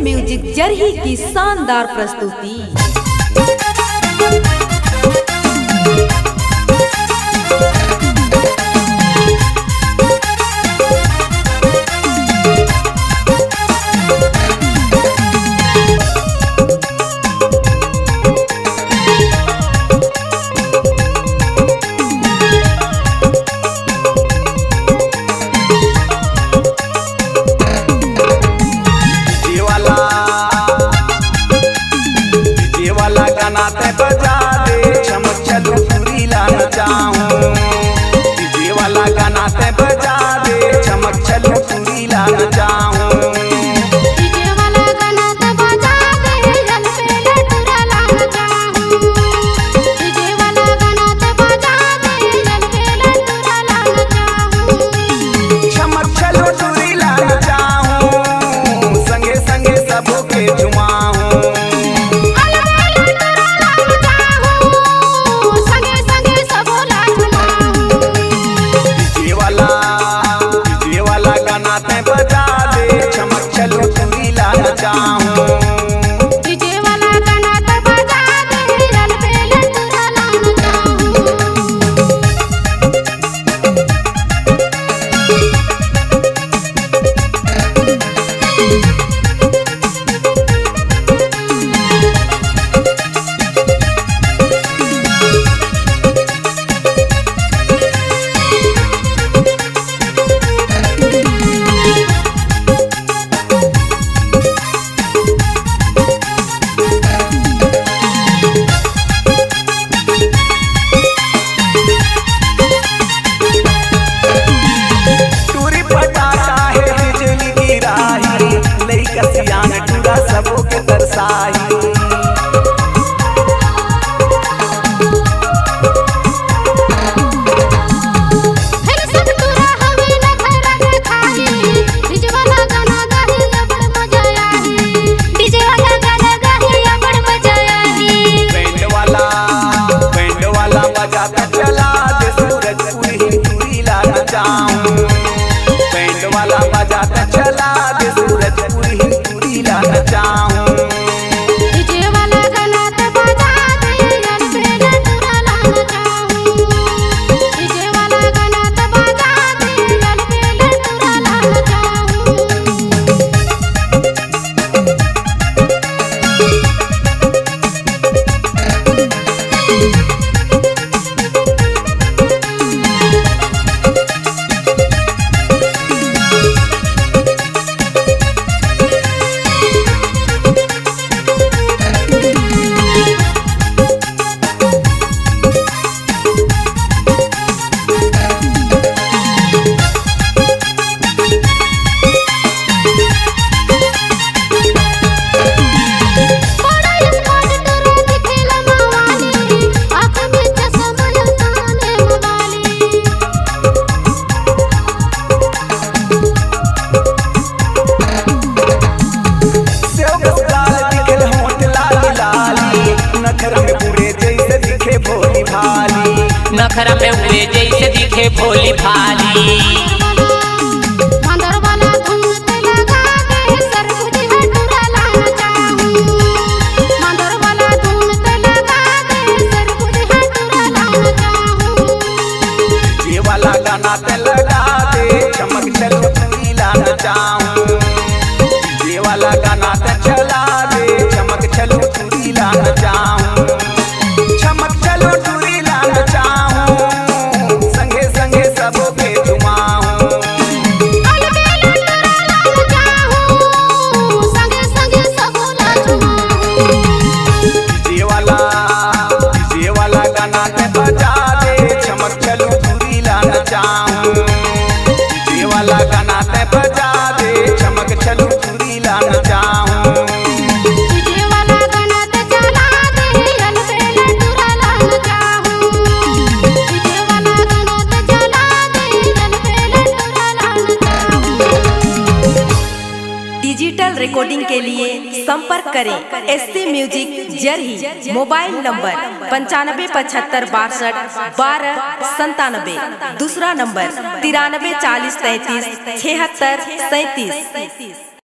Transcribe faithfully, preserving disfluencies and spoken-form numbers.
Music Jarhi की शानदार प्रस्तुति। गाते बजा दे चमक चलो पूरी लाना चाहूं, डीजे वाला गाना ते बजा दे चमक चलो पूरी लाना चाहूं, डीजे वाला गाना ते बजा दे जल पे लटुरा लाना चाहूं, डीजे वाला गाना ते बजा दे जल पे लटुरा लाना चाहूं, चमक चलो पूरी लाना चाहूं, संगे संगे सबों के झुमाऊं, बजा दे चमक चलो पूरी लाना चाहूं, डीजे वाला गाना ते बजा दे जल पे लटुरा लाना चाहूं। सबों के तरसाही फिर सब तुरा हमें न खरा दिखाई, डीजे वाला गाना गाही बड़ मजा आई, डीजे वाला गाना गाही बड़ मजा आई, बैंड वाला बैंड वाला बजाता चला दे सूरज पूरी पूरी लाना चाहूं, बैंड वाला बजाता चला दे सूरज पूरी पूरी लाना चाहूं, डीजे वाला गाना ते बजा दे जल पे लटुरा लाना चाहूं, डीजे वाला गाना ते बजा दे जल पे लटुरा लाना चाहूं। नखरा में हुए जैसे दिखे भोली भाली, मंदर वाला धुन ते लगा दे सरबुझ हटुरा लाना चाहूं, मंदर वाला धुन ते लगा दे सरबुझ हटुरा लाना चाहूं, डीजे वाला गाना ते लगा दे चमक चलो पूरी लाना चाहूं, डीजे वाला गाना ते चला दे चमक चलो पूरी लाना चाहूं, चमक चलो पूरी लाना चाहूं, संगे संगे सबों के झुमाऊं, संगे संगे सबों ला झुमाऊं, डीजे वाला डीजे वाला गाना ते बजा दे चमक चलो पूरी लाना चाहूं, डीजे वाला गाना ते बजा दे चमक चलो पूरी लाना चाहूं, डीजे वाला गाना ते चला दे जल पे लटुरा लाना चाहूं, डीजे वाला गाना ते चला दे जल पे लटुरा लाना चाहूं। डिजिटल रिकॉर्डिंग के लिए संपर्क करें एससी म्यूजिक जरही। मोबाइल नंबर पंचानबे पचहत्तर बासठ बारह संतानबे। दूसरा नंबर तिरानबे चालीस तैतीस छिहत्तर सैंतीस।